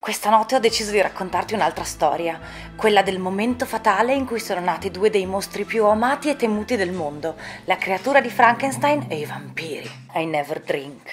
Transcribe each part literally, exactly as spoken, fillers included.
Questa notte ho deciso di raccontarti un'altra storia, quella del momento fatale in cui sono nati due dei mostri più amati e temuti del mondo, la creatura di Frankenstein e i vampiri. I never drink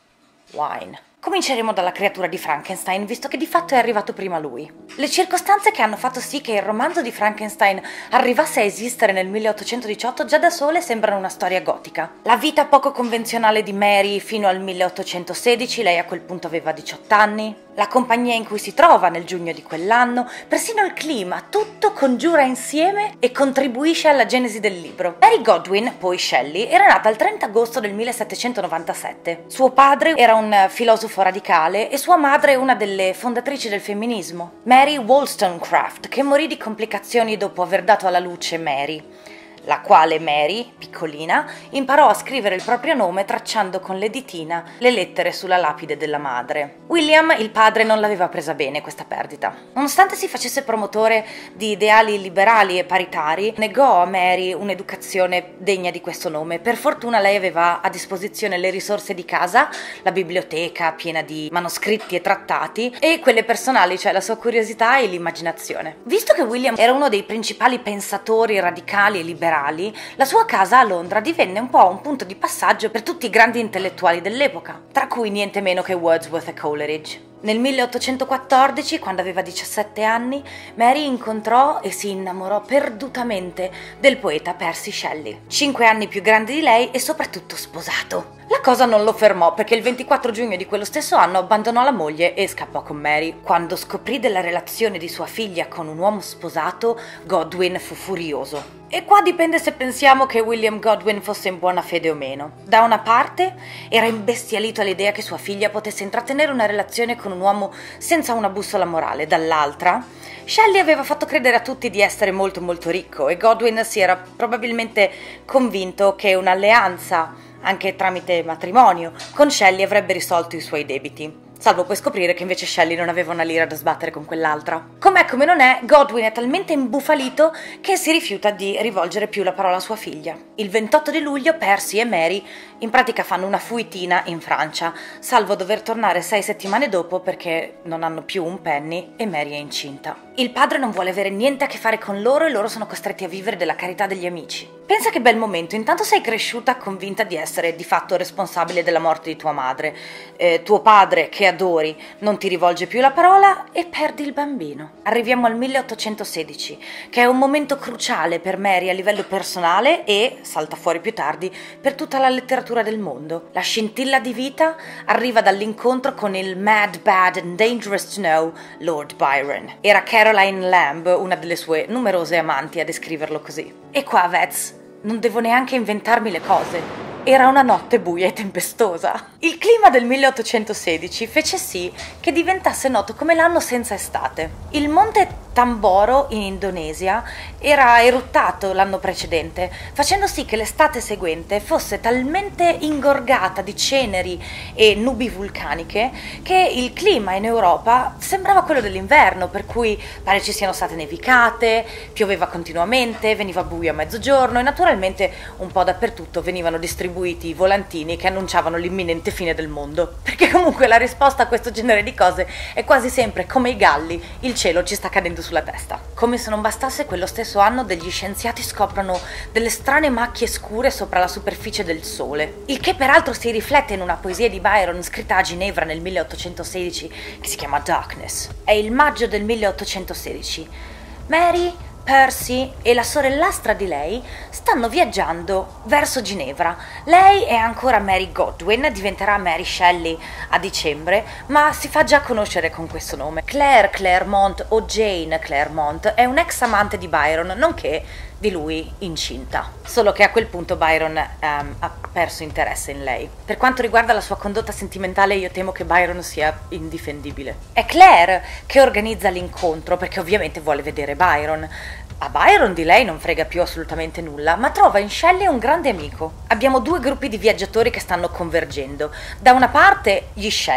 wine. Cominceremo dalla creatura di Frankenstein, visto che di fatto è arrivato prima lui. Le circostanze che hanno fatto sì che il romanzo di Frankenstein arrivasse a esistere nel milleottocentodiciotto già da sole sembrano una storia gotica. La vita poco convenzionale di Mary fino al milleottocentosedici, lei a quel punto aveva diciotto anni, la compagnia in cui si trova nel giugno di quell'anno, persino il clima, tutto congiura insieme e contribuisce alla genesi del libro. Mary Godwin, poi Shelley, era nata il trenta agosto del millesettecentonovantasette. Suo padre era un filosofo radicale e sua madre una delle fondatrici del femminismo, Mary Wollstonecraft, che morì di complicazioni dopo aver dato alla luce Mary, la quale Mary, piccolina, imparò a scrivere il proprio nome tracciando con le ditina le lettere sulla lapide della madre. William, il padre, non l'aveva presa bene questa perdita. Nonostante si facesse promotore di ideali liberali e paritari, negò a Mary un'educazione degna di questo nome. Per fortuna lei aveva a disposizione le risorse di casa, la biblioteca piena di manoscritti e trattati, e quelle personali, cioè la sua curiosità e l'immaginazione. Visto che William era uno dei principali pensatori radicali e liberali, la sua casa a Londra divenne un po' un punto di passaggio per tutti i grandi intellettuali dell'epoca, tra cui niente meno che Wordsworth e Coleridge. Nel milleottocentoquattordici, quando aveva diciassette anni, Mary incontrò e si innamorò perdutamente del poeta Percy Shelley, cinque anni più grande di lei e soprattutto sposato. La cosa non lo fermò perché il ventiquattro giugno di quello stesso anno abbandonò la moglie e scappò con Mary. Quando scoprì della relazione di sua figlia con un uomo sposato, Godwin fu furioso. E qua dipende se pensiamo che William Godwin fosse in buona fede o meno. Da una parte era imbestialito all'idea che sua figlia potesse intrattenere una relazione con un uomo senza una bussola morale, dall'altra Shelley aveva fatto credere a tutti di essere molto molto ricco e Godwin si era probabilmente convinto che un'alleanza, anche tramite matrimonio, con Shelley avrebbe risolto i suoi debiti. Salvo poi scoprire che invece Shelley non aveva una lira da sbattere con quell'altra. Com'è come non è, Godwin è talmente imbufalito che si rifiuta di rivolgere più la parola a sua figlia. Il ventotto di luglio Percy e Mary in pratica fanno una fuitina in Francia, salvo dover tornare sei settimane dopo perché non hanno più un penny e Mary è incinta. Il padre non vuole avere niente a che fare con loro e loro sono costretti a vivere della carità degli amici. Pensa che bel momento, intanto sei cresciuta convinta di essere di fatto responsabile della morte di tua madre, eh, tuo padre che adori non ti rivolge più la parola e perdi il bambino. Arriviamo al milleottocentosedici, che è un momento cruciale per Mary a livello personale e, salta fuori più tardi, per tutta la letteratura del mondo. La scintilla di vita arriva dall'incontro con il Mad, Bad and Dangerous to Know Lord Byron. Era Caroline Lamb, una delle sue numerose amanti, a descriverlo così. E qua, Vez, non devo neanche inventarmi le cose. Era una notte buia e tempestosa. Il clima del milleottocentosedici fece sì che diventasse noto come l'anno senza estate. Il monte Tamboro in Indonesia era eruttato l'anno precedente, facendo sì che l'estate seguente fosse talmente ingorgata di ceneri e nubi vulcaniche che il clima in Europa sembrava quello dell'inverno, per cui pare ci siano state nevicate, pioveva continuamente, veniva buio a mezzogiorno e naturalmente un po' dappertutto venivano distribuiti i volantini che annunciavano l'imminente fine del mondo. Perché comunque la risposta a questo genere di cose è quasi sempre come i galli: il cielo ci sta cadendo sulla testa. Come se non bastasse, quello stesso anno degli scienziati scoprono delle strane macchie scure sopra la superficie del Sole, il che peraltro si riflette in una poesia di Byron scritta a Ginevra nel milleottocentosedici che si chiama Darkness. È il maggio del milleottocentosedici. Mary, Percy e la sorellastra di lei stanno viaggiando verso Ginevra. Lei è ancora Mary Godwin, diventerà Mary Shelley a dicembre, ma si fa già conoscere con questo nome. Claire Claremont o Jane Claremont è un ex amante di Byron, nonché di lui incinta. Solo che a quel punto Byron um, ha perso interesse in lei. Per quanto riguarda la sua condotta sentimentale, io temo che Byron sia indifendibile. È Claire che organizza l'incontro perché ovviamente vuole vedere Byron. A Byron di lei non frega più assolutamente nulla, ma trova in Shelley un grande amico. Abbiamo due gruppi di viaggiatori che stanno convergendo. Da una parte gli Shelley,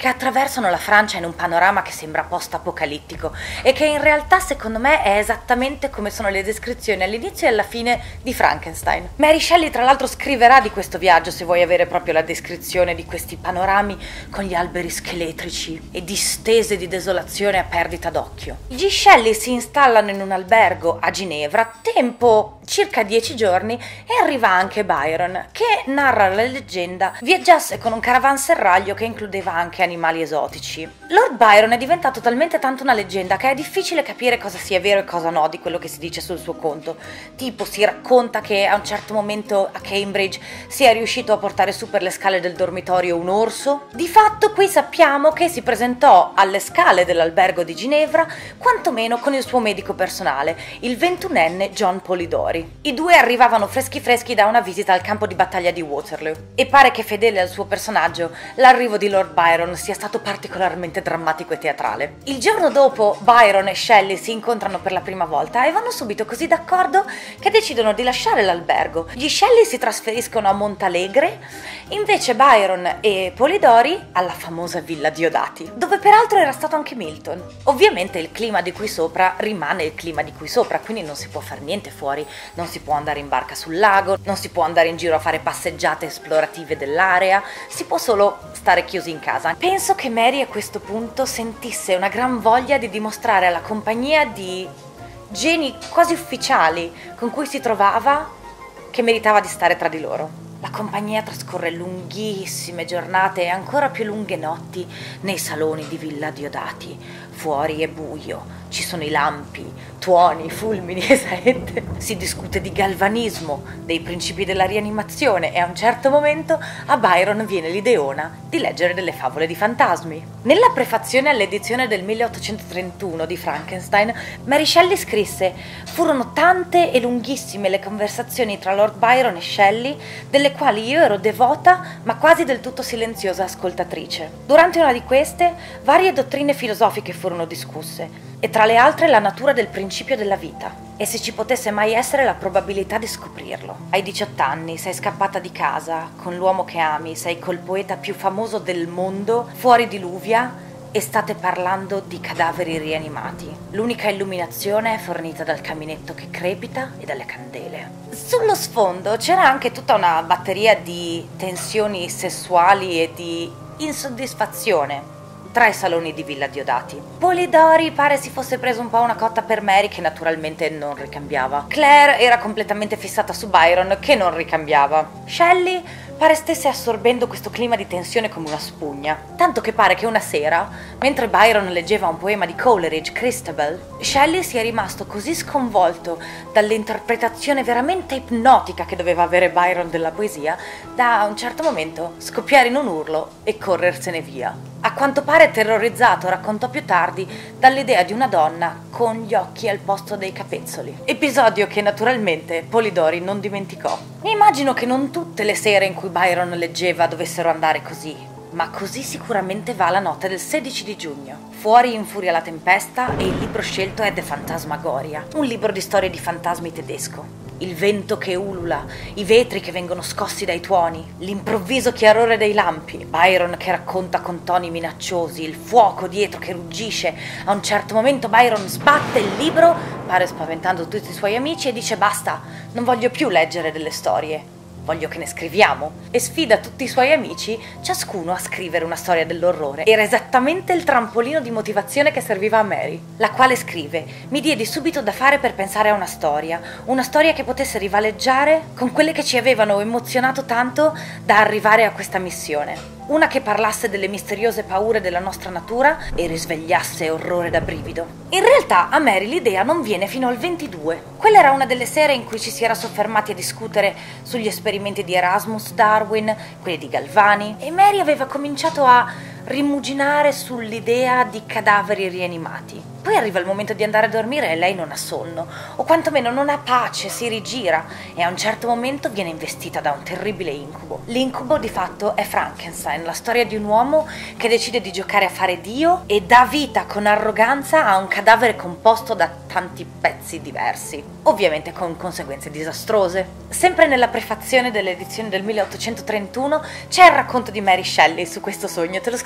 che attraversano la Francia in un panorama che sembra post-apocalittico e che in realtà secondo me è esattamente come sono le descrizioni all'inizio e alla fine di Frankenstein. Mary Shelley tra l'altro scriverà di questo viaggio, se vuoi avere proprio la descrizione di questi panorami con gli alberi scheletrici e distese di desolazione a perdita d'occhio. Gli Shelley si installano in un albergo a Ginevra, tempo circa dieci giorni, e arriva anche Byron, che narra la leggenda viaggiasse con un caravanserraglio che includeva anche animali esotici. Lord Byron è diventato talmente tanto una leggenda che è difficile capire cosa sia vero e cosa no di quello che si dice sul suo conto. Tipo, si racconta che a un certo momento a Cambridge sia riuscito a portare su per le scale del dormitorio un orso. Di fatto qui sappiamo che si presentò alle scale dell'albergo di Ginevra quantomeno con il suo medico personale, il ventunenne John Polidori. I due arrivavano freschi freschi da una visita al campo di battaglia di Waterloo e pare che, fedele al suo personaggio, l'arrivo di Lord Byron sia stato particolarmente drammatico e teatrale. Il giorno dopo Byron e Shelley si incontrano per la prima volta e vanno subito così d'accordo che decidono di lasciare l'albergo. Gli Shelley si trasferiscono a Montalegre, invece Byron e Polidori alla famosa Villa Diodati, dove peraltro era stato anche Milton. Ovviamente il clima di qui sopra rimane il clima di qui sopra, quindi non si può fare niente fuori. Non si può andare in barca sul lago, non si può andare in giro a fare passeggiate esplorative dell'area, si può solo stare chiusi in casa. Penso che Mary a questo punto sentisse una gran voglia di dimostrare alla compagnia di geni quasi ufficiali con cui si trovava che meritava di stare tra di loro. La compagnia trascorre lunghissime giornate e ancora più lunghe notti nei saloni di Villa Diodati. Fuori è buio, ci sono i lampi, tuoni, fulmini e saette. Si discute di galvanismo, dei principi della rianimazione e a un certo momento a Byron viene l'ideona di leggere delle favole di fantasmi. Nella prefazione all'edizione del milleottocentotrentuno di Frankenstein, Mary Shelley scrisse: furono tante e lunghissime le conversazioni tra Lord Byron e Shelley, delle quali io ero devota ma quasi del tutto silenziosa ascoltatrice. Durante una di queste, varie dottrine filosofiche furono discusse, e tra le altre la natura del principio della vita, e se ci potesse mai essere la probabilità di scoprirlo. Hai diciotto anni, sei scappata di casa con l'uomo che ami, sei col poeta più famoso del mondo, fuori di Luvia, e state parlando di cadaveri rianimati. L'unica illuminazione è fornita dal caminetto che crepita e dalle candele. Sullo sfondo c'era anche tutta una batteria di tensioni sessuali e di insoddisfazione tra i saloni di Villa Diodati. Polidori pare si fosse preso un po' una cotta per Mary, che naturalmente non ricambiava. Claire era completamente fissata su Byron, che non ricambiava. Shelley pare stesse assorbendo questo clima di tensione come una spugna, tanto che pare che una sera, mentre Byron leggeva un poema di Coleridge, Christabel, Shelley sia rimasto così sconvolto dall'interpretazione veramente ipnotica che doveva avere Byron della poesia, da a un certo momento scoppiare in un urlo e corrersene via. A quanto pare terrorizzato, raccontò più tardi, dall'idea di una donna con gli occhi al posto dei capezzoli. Episodio che naturalmente Polidori non dimenticò. Mi immagino che non tutte le sere in cui Byron leggeva dovessero andare così, ma così sicuramente va la notte del sedici di giugno. Fuori infuria la tempesta e il libro scelto è The Phantasmagoria, un libro di storie di fantasmi tedesco. Il vento che ulula, i vetri che vengono scossi dai tuoni, l'improvviso chiarore dei lampi, Byron che racconta con toni minacciosi, il fuoco dietro che ruggisce. A un certo momento Byron sbatte il libro, pare spaventando tutti i suoi amici, e dice: basta, non voglio più leggere delle storie, voglio che ne scriviamo, e sfida tutti i suoi amici, ciascuno a scrivere una storia dell'orrore. Era esattamente il trampolino di motivazione che serviva a Mary, la quale scrive: mi diedi subito da fare per pensare a una storia, una storia che potesse rivaleggiare con quelle che ci avevano emozionato tanto da arrivare a questa missione. Una che parlasse delle misteriose paure della nostra natura e risvegliasse orrore da brivido. In realtà a Mary l'idea non viene fino al ventidue. Quella era una delle sere in cui ci si era soffermati a discutere sugli esperimenti di Erasmus Darwin, quelli di Galvani, e Mary aveva cominciato a rimuginare sull'idea di cadaveri rianimati. Poi arriva il momento di andare a dormire e lei non ha sonno, o quantomeno non ha pace, si rigira, e a un certo momento viene investita da un terribile incubo. L'incubo di fatto è Frankenstein, la storia di un uomo che decide di giocare a fare Dio e dà vita con arroganza a un cadavere composto da tanti pezzi diversi, ovviamente con conseguenze disastrose. Sempre nella prefazione dell'edizione del milleottocentotrentuno c'è il racconto di Mary Shelley su questo sogno. Te lo scrivo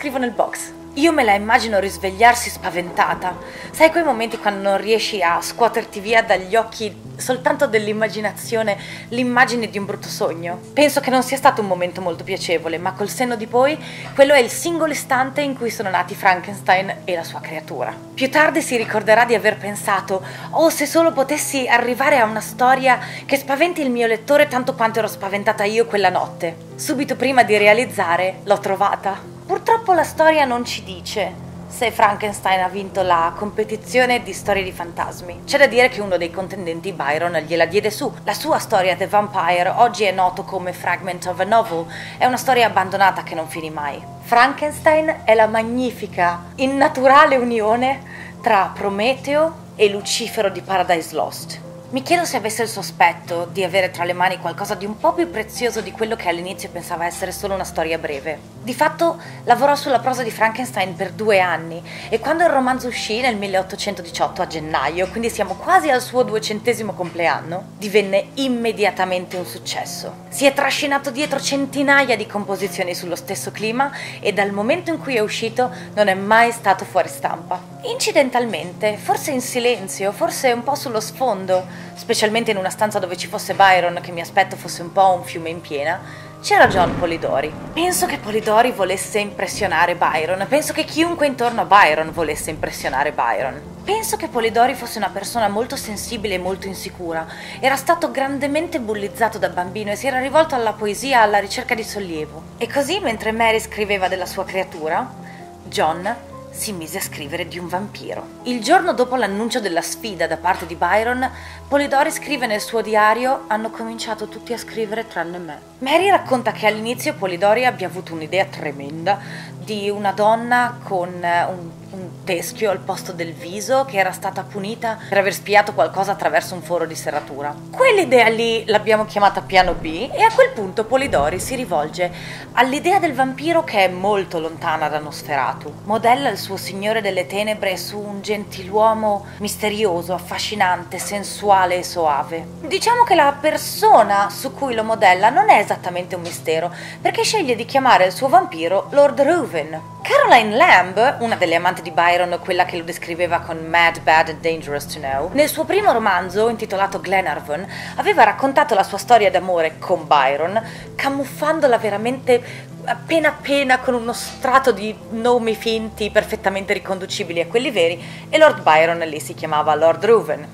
scrivo nel box. Io me la immagino risvegliarsi spaventata. Sai quei momenti quando non riesci a scuoterti via dagli occhi soltanto dell'immaginazione l'immagine di un brutto sogno? Penso che non sia stato un momento molto piacevole, ma col senno di poi quello è il singolo istante in cui sono nati Frankenstein e la sua creatura. Più tardi si ricorderà di aver pensato: oh, se solo potessi arrivare a una storia che spaventi il mio lettore tanto quanto ero spaventata io quella notte. Subito prima di realizzare, l'ho trovata. Purtroppo la storia non ci dice se Frankenstein ha vinto la competizione di storie di fantasmi. C'è da dire che uno dei contendenti, Byron, gliela diede su. La sua storia, The Vampire, oggi è noto come Fragment of a Novel, è una storia abbandonata che non finì mai. Frankenstein è la magnifica, innaturale unione tra Prometeo e Lucifero di Paradise Lost. Mi chiedo se avesse il sospetto di avere tra le mani qualcosa di un po' più prezioso di quello che all'inizio pensava essere solo una storia breve. Di fatto lavorò sulla prosa di Frankenstein per due anni e quando il romanzo uscì nel milleottocentodiciotto a gennaio, quindi siamo quasi al suo duecentesimo compleanno, divenne immediatamente un successo. Si è trascinato dietro centinaia di composizioni sullo stesso clima e dal momento in cui è uscito non è mai stato fuori stampa. Incidentalmente, forse in silenzio, forse un po' sullo sfondo, specialmente in una stanza dove ci fosse Byron, che mi aspetto fosse un po' un fiume in piena, c'era John Polidori. Penso che Polidori volesse impressionare Byron, penso che chiunque intorno a Byron volesse impressionare Byron. Penso che Polidori fosse una persona molto sensibile e molto insicura. Era stato grandemente bullizzato da bambino e si era rivolto alla poesia alla ricerca di sollievo. E così, mentre Mary scriveva della sua creatura, John si mise a scrivere di un vampiro. Il giorno dopo l'annuncio della sfida da parte di Byron, Polidori scrive nel suo diario: hanno cominciato tutti a scrivere tranne me. Mary racconta che all'inizio Polidori abbia avuto un'idea tremenda di una donna con un, un teschio al posto del viso che era stata punita per aver spiato qualcosa attraverso un foro di serratura. Quell'idea lì l'abbiamo chiamata piano B e a quel punto Polidori si rivolge all'idea del vampiro che è molto lontana da Nosferatu. Modella il suo Signore delle Tenebre su un gentiluomo misterioso, affascinante, sensuale e soave. Diciamo che la persona su cui lo modella non è esattamente un mistero, perché sceglie di chiamare il suo vampiro Lord Reuven. Caroline Lamb, una delle amanti di Byron, quella che lo descriveva con Mad, Bad and Dangerous to Know, nel suo primo romanzo intitolato Glenarvan aveva raccontato la sua storia d'amore con Byron, camuffandola veramente appena appena con uno strato di nomi finti perfettamente riconducibili a quelli veri, e Lord Byron lì si chiamava Lord Reuven.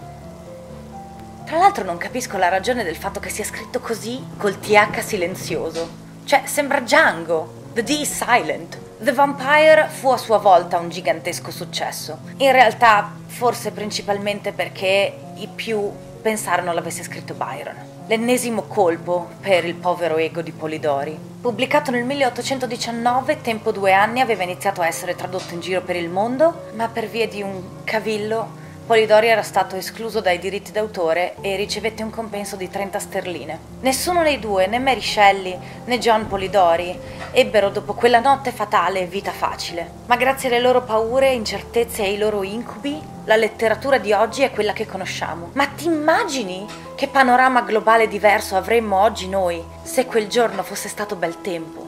Tra l'altro non capisco la ragione del fatto che sia scritto così col T H silenzioso. Cioè, sembra Django. The D is silent. The Vampire fu a sua volta un gigantesco successo. In realtà, forse principalmente perché i più pensarono l'avesse scritto Byron. L'ennesimo colpo per il povero ego di Polidori. Pubblicato nel milleottocentodiciannove, tempo due anni, aveva iniziato a essere tradotto in giro per il mondo, ma per via di un cavillo Polidori era stato escluso dai diritti d'autore e ricevette un compenso di trenta sterline. Nessuno dei due, né Mary Shelley né John Polidori, ebbero dopo quella notte fatale vita facile. Ma grazie alle loro paure, incertezze e ai loro incubi, la letteratura di oggi è quella che conosciamo. Ma ti immagini che panorama globale diverso avremmo oggi noi se quel giorno fosse stato bel tempo?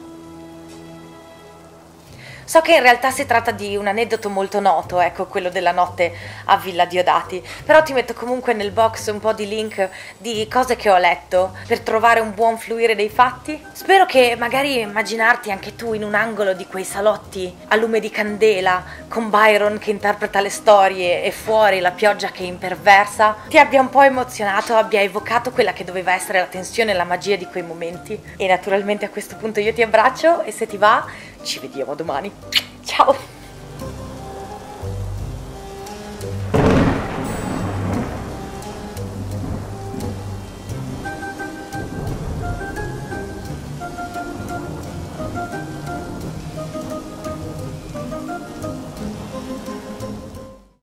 So che in realtà si tratta di un aneddoto molto noto, ecco, quello della notte a Villa Diodati, però ti metto comunque nel box un po' di link di cose che ho letto per trovare un buon fluire dei fatti. Spero che magari immaginarti anche tu in un angolo di quei salotti a lume di candela, con Byron che interpreta le storie e fuori la pioggia che imperversa, ti abbia un po' emozionato, abbia evocato quella che doveva essere la tensione e la magia di quei momenti. E naturalmente a questo punto io ti abbraccio e se ti va ci vediamo domani. Ciao!